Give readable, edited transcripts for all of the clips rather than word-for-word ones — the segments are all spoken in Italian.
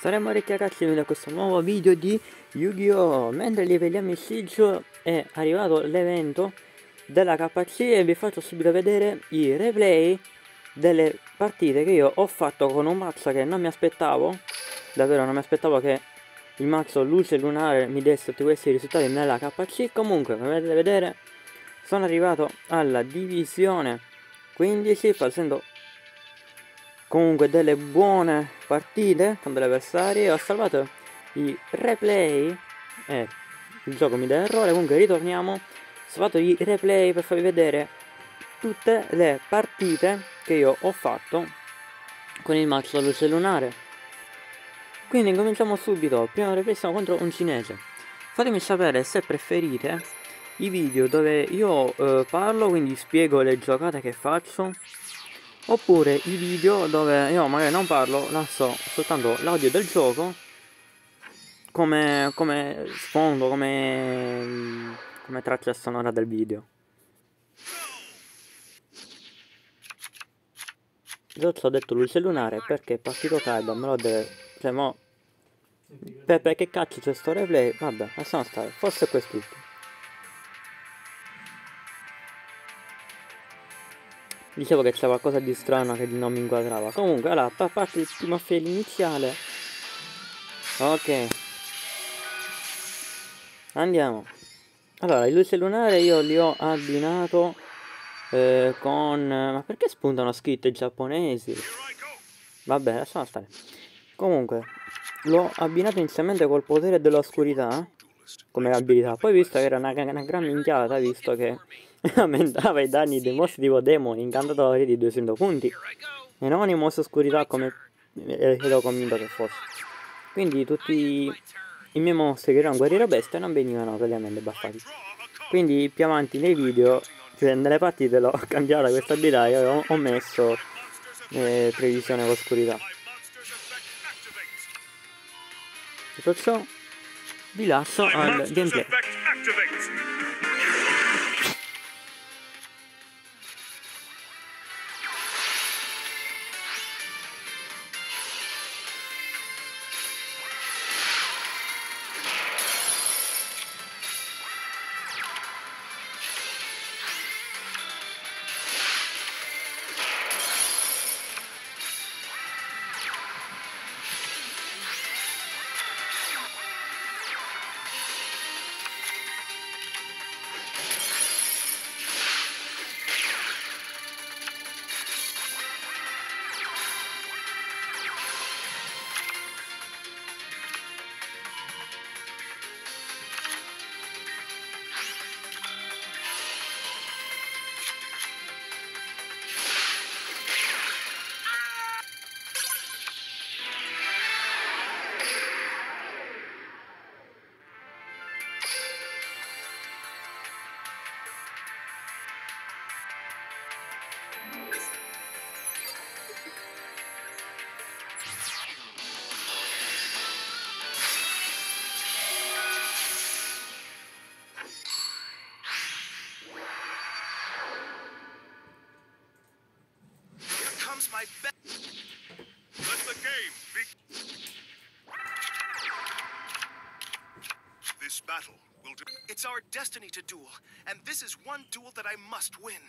Saremo ricagati da questo nuovo video di Yu-Gi-Oh! Mentre livelliamo il Siegio è arrivato l'evento della KC e vi faccio subito vedere i replay delle partite che io ho fatto con un mazzo che non mi aspettavo. Davvero non mi aspettavo che il mazzo Luce Lunare mi desse tutti questi risultati nella KC. Comunque, come potete vedere, sono arrivato alla divisione 15 facendo comunque delle buone partite con degli avversari. Ho salvato i replay e il gioco mi dà errore. Comunque ritorniamo. Ho salvato i replay per farvi vedere tutte le partite che io ho fatto con il mazzo Luce Lunare. Quindi cominciamo subito. Primo replay siamo contro un cinese. Fatemi sapere se preferite i video dove io parlo, quindi spiego le giocate che faccio, oppure i video dove io magari non parlo, lascio soltanto l'audio del gioco come sfondo, come traccia sonora del video. Io ci ho detto Luce Lunare perché è partito caldo, me lo deve... cioè mo... Pepe, che cazzo c'è sto replay? Vabbè, lasciamo stare, forse è quest'ultimo. Dicevo che c'è qualcosa di strano che non mi inquadrava. Comunque, allora, a parte il primo fail iniziale. Ok. Andiamo. Allora, il Luce Lunare io li ho abbinato con... Ma perché spuntano scritte giapponesi? Vabbè, lasciamo stare. Comunque, l'ho abbinato inizialmente col potere dell'oscurità come abilità. Poi visto che era una gran minchiata, visto che aumentava i danni dei mostri tipo demoni, incantatori di 200 punti. E non i mostri oscurità come ero convinto che fosse. Quindi tutti i miei mostri che erano guerriero bestia non venivano ovviamente buffati. Quindi più avanti nei video, cioè nelle partite l'ho cambiata questa abilità e ho messo previsione oscurità. Detto ciò, vi lascio al gameplay. My best. Let the game begin. This battle will do. It's our destiny to duel, and this is one duel that I must win.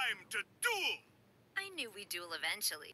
time to duel! I knew we'd duel eventually.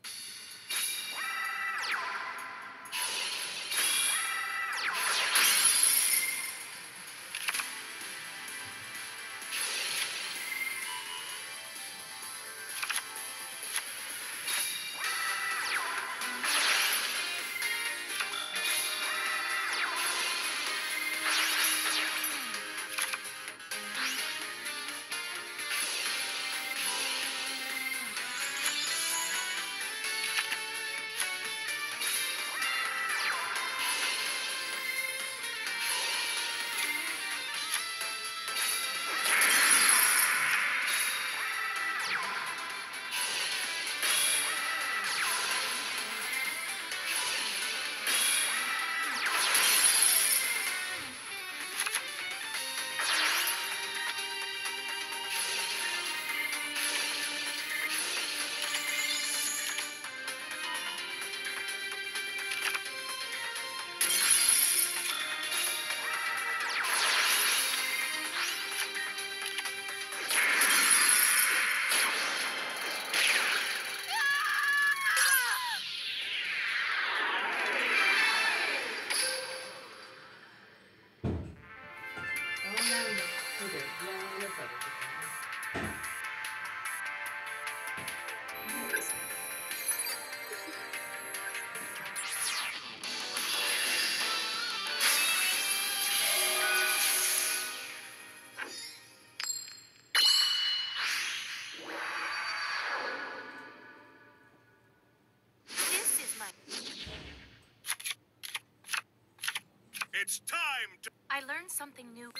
It's time to... I learned something new.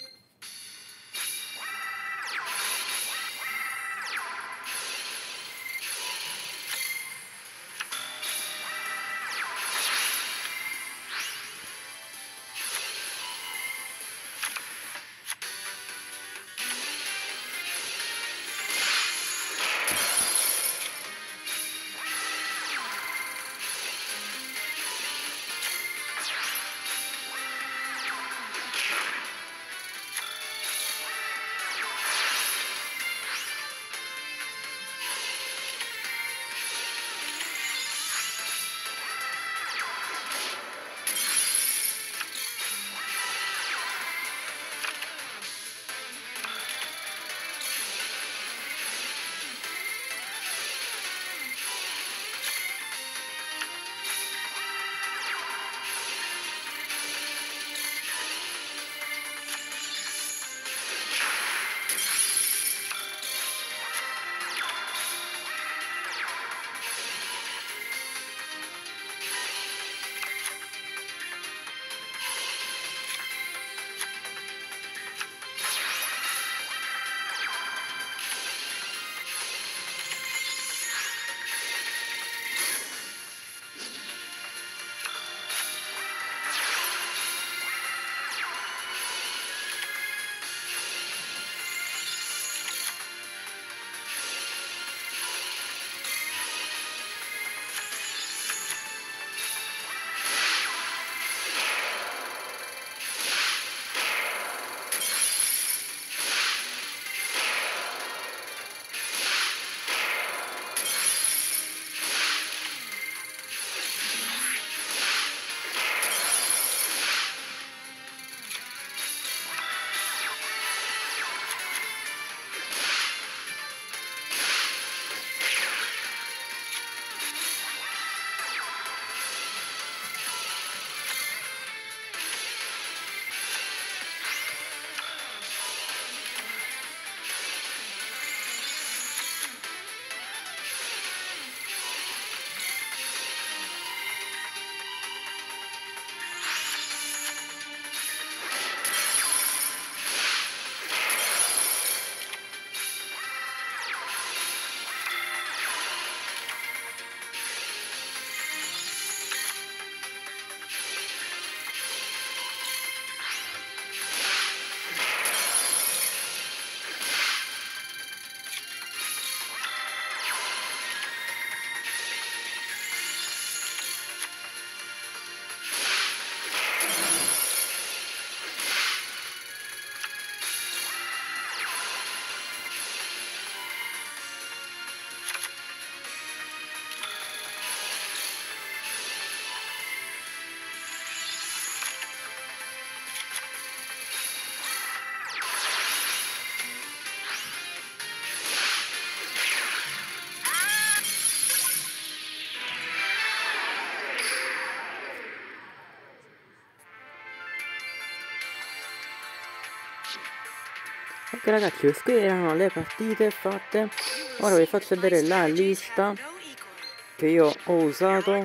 Ok ragazzi, queste erano le partite fatte. Ora vi faccio vedere la lista che io ho usato.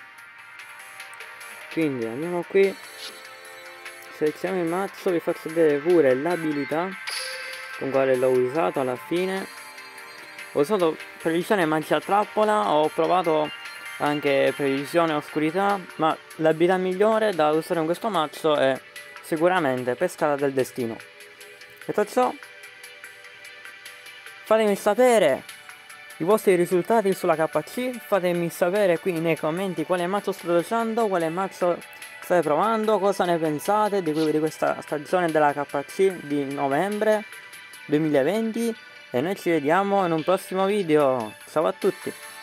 Quindi andiamo qui, selezioniamo il mazzo, vi faccio vedere pure l'abilità con quale l'ho usato alla fine. Ho usato previsione magia trappola, ho provato anche previsione oscurità, ma l'abilità migliore da usare in questo mazzo è sicuramente pescata del destino. Detto ciò, fatemi sapere i vostri risultati sulla KC, fatemi sapere qui nei commenti quale mazzo state usando, quale mazzo state provando, cosa ne pensate di questa stagione della KC di novembre 2020 e noi ci vediamo in un prossimo video. Ciao a tutti!